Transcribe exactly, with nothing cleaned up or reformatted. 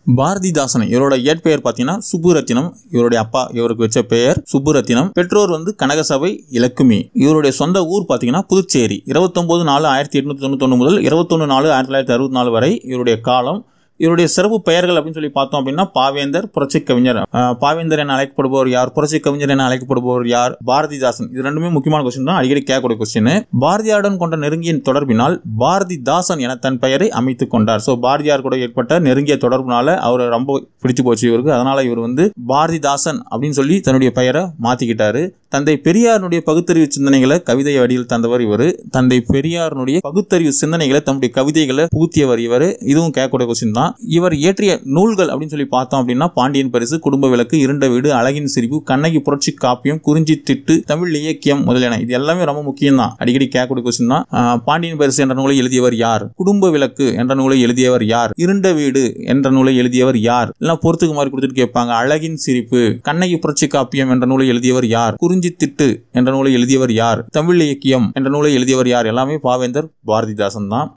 பாரதிதாசன் இவரோட இயற்பெயர் பார்த்தீங்கன்னா சுப்புரத்தினம். இவருடைய அப்பா இவருக்கு வச்ச பெயர் சுப்புரத்தினம். பெற்றோர் வந்து கனகசபை இலக்குமி. இவருடைய சொந்த ஊர் பார்த்தீங்கன்னா புதுச்சேரி. இருபத்தொன்பது நாலு ஆயிரத்தி எட்நூத்தி தொண்ணூத்தி ஒன்று முதல் இருபத்தொன்னு நாலு ஆயிரத்தி தொள்ளாயிரத்தி அறுபத்தி நாலு வரை இவருடைய காலம். இவருடைய சிறப்பு பெயர்கள் அப்படின்னு சொல்லி பார்த்தோம் அப்படின்னா பாவேந்தர், புரட்சி கவிஞர். பாவேந்தர் என அழைக்கப்படுபவர் யார், புரட்சி கவிஞர் என அழைக்கப்படுபவர் யார், பாரதிதாசன். இது ரெண்டுமே முக்கியமான கொஸ்டின் தான், அடிக்கடி கேட்கக்கூடிய கொஸ்டின். பாரதியாருடன் கொண்ட நெருங்கிய தொடர்பினால் பாரதிதாசன் என தன் பெயரை அமைத்துக் கொண்டார். ஸோ பாரதியார் கூட ஏற்பட்ட நெருங்கிய தொடர்புனால அவர் ரொம்ப பிடிச்சு போச்சு இவருக்கு. அதனால இவர் வந்து பாரதிதாசன் அப்படின்னு சொல்லி தன்னுடைய பெயரை மாத்திக்கிட்டாரு. தந்தை பெரியாருடைய பகுத்தறிவு சிந்தனைகளை கவிதை வடிவில் தந்தவர் இவர். தந்தை பெரியாருடைய பகுத்தறிவு சிந்தனைகளை தன்னுடைய கவிதைகளை புகுத்தியவர் இவர். இதுவும் கேட்கக்கூடிய கொஸ்டின் தான். இவர் இயற்றிய நூல்கள் அப்படின்னு சொல்லி பார்த்தோம் அப்படின்னா பாண்டியன் பரிசு, குடும்ப விளக்கு, இருண்ட வீடு, அழகின் சிரிப்பு, கண்ணகி புரட்சி காப்பியம், குறிஞ்சி திட்டு, தமிழ் இலக்கியம் முதலியன. இது எல்லாமே ரொம்ப முக்கியம் தான், அடிக்கடி கேட்கக்கூடிய கொஸ்டின் தான். பாண்டியன் பரிசு என்ற நூலை எழுதியவர் யார், குடும்ப விளக்கு என்ற நூலை எழுதியவர் யார், இருண்ட வீடு என்ற நூலை எழுதியவர் யார், எல்லாம் பொறுத்துக்கு மாதிரி கொடுத்துட்டு கேட்பாங்க. அழகின் சிரிப்பு, கண்ணகி புரட்சி காப்பியம் என்ற நூலை எழுதியவர் யார், குறிஞ்சி திட்டு என்ற நூலை எழுதியவர் யார், தமிழ் இலக்கியம் என்ற நூலை எழுதியவர் யார், எல்லாமே பாவேந்தர் பாரதிதாசன் தான்.